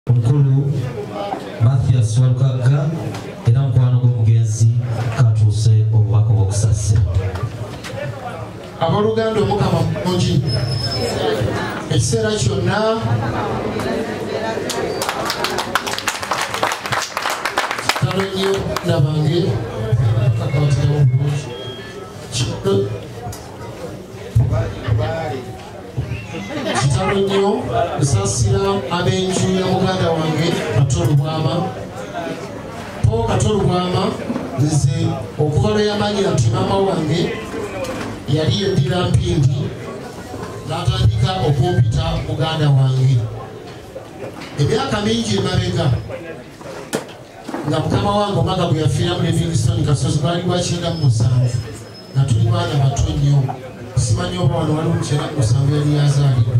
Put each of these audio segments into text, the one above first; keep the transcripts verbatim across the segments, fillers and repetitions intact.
Mkulu Mathias Walukaga era mukwano gw'omugenzi katuuse obubaka bw'okusasira. Abaluganda omukama mungi ekiseera kyonna kitalo nnyo nabange akakwatirawo bulungi kitalo nnyo nsasira ab'enju ya muganda wange Kato Lubwama. Po Kato Lubwama nze okuva lwe yamanya nti maama wange yali yeddira mpindi n'atandika okumpita muganda wange. Emyaka mingi emabega nga mukama wange omwaka bwe yafiira mu Livingstone Kasozi gwali gwa kyenda mu musanvu nga tuli baana bato nnyo. Simanyi oba wano waliwo kyenda mu musanvu yali yazaalidde.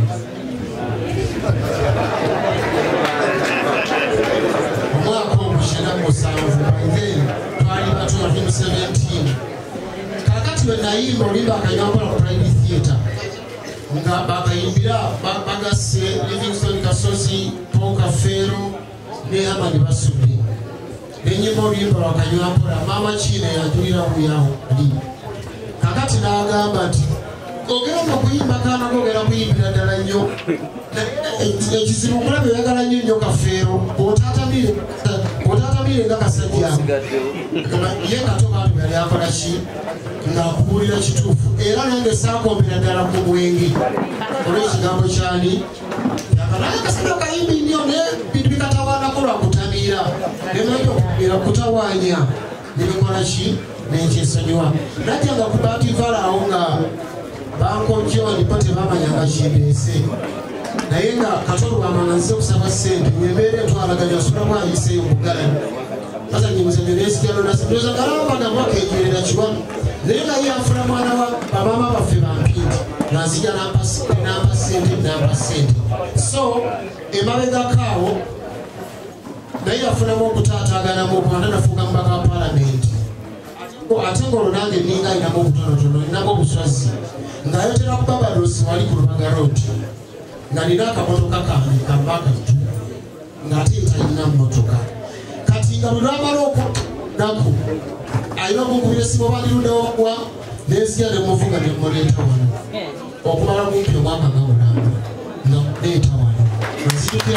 Omwaka ogwo kyenda mu musanvu by then twali bato yali seventeen. Kakati bwe nayimba olimba akanyambola ku Pride Theatre nga bakayimbira bagasse Livingstone Kasozi, Paul Kafeero ne Amani Basubbi. Nenyimba olimba lwakanyambola maama Kiina yajulira buyawo ali. Kakati n'agamba nti ogenda kuyimba kaana kogera kuyimbira ddala nnyo. Ekizibu omulabe oyagala nnyo nnyo Kafeero bw'otaatamire nga kasajja ye Kato bantu yali akola ki ng'akubuulira kituufu era nange saakombera ddala ku bwenge olw'ekigambo kyali yakanaye kasajja kayimbi nnyo naye bintu bikatawaanako lwakutamiira nemanyi okubira kutawaanya nebikola ki nekyesonyiwa najjanga ku baativaala awo nga bankojjoni po tebamanyanga kindeese naye nga Kato Lubwama nga nze okusaba ssente nyembeera etwalaganya osobola bwayiseeyo mugala bazanyimuzanyo nesigalo nasindoza galambagamba kejerera kiwamu naye nga ye afuna mwana wa bamama baffe bampindi nazija nampa ssente nampa ssente so emabegakaawo naye yafunamu okutaataaganamu okwanda nafuuka mubaka wa palamenti ate ng'olwo nange ninga ayinamu obutonotono ninamu obuswazi ng'ayotera ku Babadosi wali ku Lubaga road nga nina akamotoka kange kambaka tu ng'ate yetalina mmotoka kati nga bwe lwamala okunaku alina okukubira esimu balirundewokuwa nezija nemuvuga nemuleeta wano okumala kumpi omwaka nga munamba nga muleeta wano nzijukira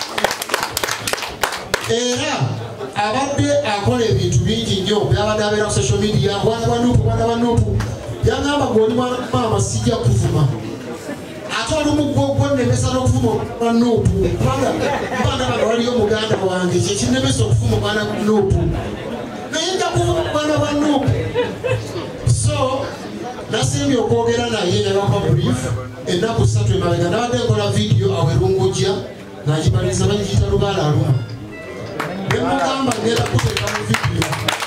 era abadde akola ebintu bingi nnyo byabadde abeera ku social media bwana banuupu bwana banuupu yagamba goli maama sijja kuvuma ate olumu gwonemesa n'okuvuma banuupu kubanga mbaana bano waliyo muganda wange kyekinemesa okuvuma omwana nuupu naye nja kuvuma omwana wa nuupu so nasimbye okwogera naye nabapa brief ennaku ssatu emabega nabadde nkola vidiyo awerungujja nagimaliriza bagiyita lubaala aluma nemugamba ngenda kuteeka mu vidiyo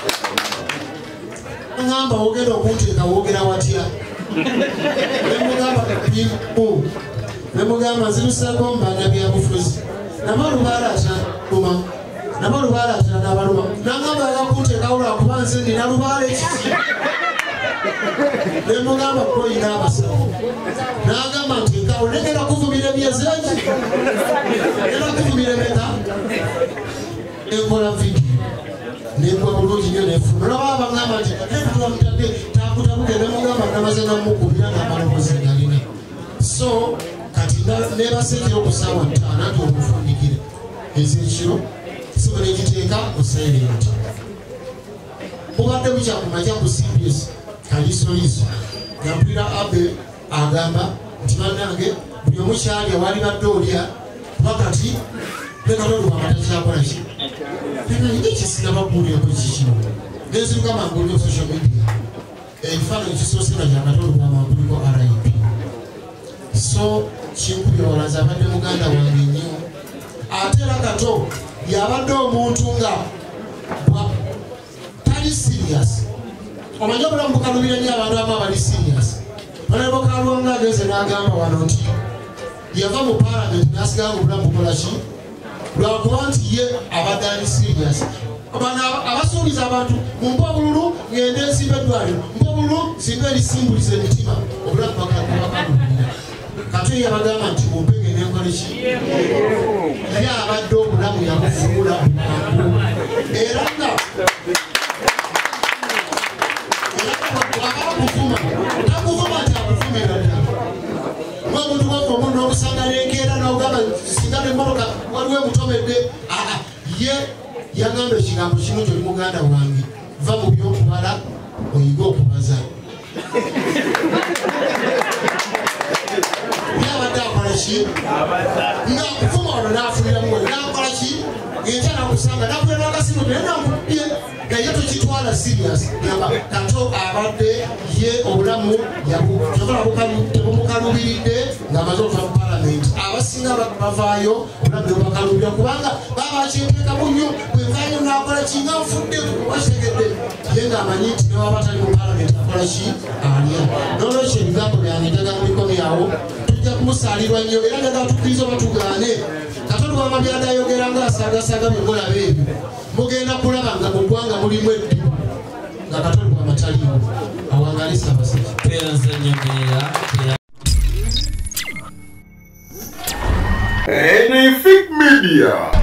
ngamba wogera okunteeka wogera watya nemugamba bimu nemugamba nziruseeko mbanja byabufuzi namalubaala ataluma namalubaala atala n'abaluma nangamba yakunteekawo lwakuba nze nina lubaala ekiki nemugamba koyina abasawo nagamba nteekawo negenda kuvumira ebyezeki genda kuvumira emeka enkola vidiyo negwa bulungi nnyo nefuna olaba abagamba nti etwamutadde takutabuke nemugamba namaze namukubira namalobozi galina so kati nebasekera okusaawa ttaano nti omufundikire ezekiro kisobola ekiteeka musairenti mubadde bukyakumakya ku C B S kalisolizo yampulira abe agamba nti bannange buli omukyali awali badde olya kuba kati ne Kato Lubwama takyakolaki ekisinababuulirako kikino nenziruka manguulio social media ekifaananyi kisoosera kya Kato Lubwama kuliko R I P so kinkubya walaza abadde muganda wange nnyo ate era Kato yabadde omuntu nga tali serious omanyi obulamu bukalubira nnyo abantu abamu abali serious olebokalwa nga ageze n'agamba wano nti yava mu palamenti n'asigala nga obulamu bukolaki lwakuba nti ye abadde ali serious abasuubiza abantu mumpa obululu ngende nsimba eddwaliro mpa obululu nsimba erisimbuliza emitima obulamu bakalakubakalubirira Kato yabagamba nti mumpe ngende kukoleshi yali abadde obulamu yakufuula bwangu era nga akakuvuma takuvuma nti akuvumira ddala omuntu wava omuntu n'okusanga n'enkeera n'ogamba singa n'emmotoka waliwo emutomedde aa ye yagamba ekigambo kimu kyoli muganda wange va mu byokubala oyiga okubaza yabadde akola ki ngaakuvuma ono n'afuniramu n'akola ki enkya nakusanga nakulera akasimu naye nakubye naye tokitwala serious gamba Kato abadde ye obulamu tebumukalubiridde ng'amaze okuva mu palamenti abasinga bavaayo obulamu tebubakalubira kubanga baba bakyeteekamu nnyo bwevaayo n'akola ki nga nfudde wakitegedde ye ng'amanyi nti newaba atali mu palamenti akola ki alya n'olwekyo ebigambo byange njagala mubikomyawo tujja kumusaalirwa nnyo era njagala tukkiriza oba tugaane Kato Lubwama byadayogera ng'asaagasaaga bye mulaba ebyo mugenda kulaba nga mu ggwanga mulimu eddibu nga Kato Lubwama taliiwo awangalisa abasajja Anything Media.